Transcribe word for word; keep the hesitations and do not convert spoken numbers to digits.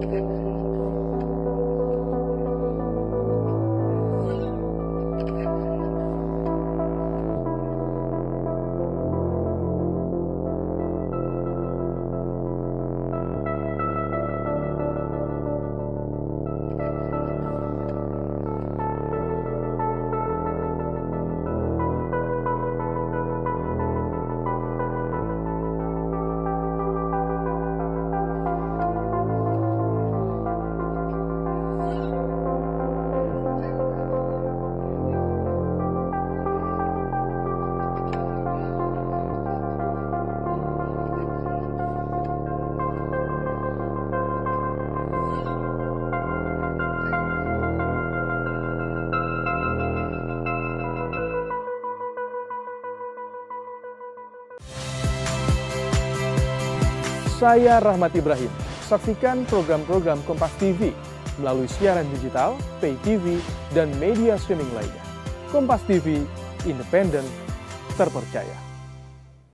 Saya Rahmat Ibrahim. Saksikan program-program Kompas T V melalui siaran digital, pay T V, dan media streaming lainnya. Kompas T V, independen, terpercaya.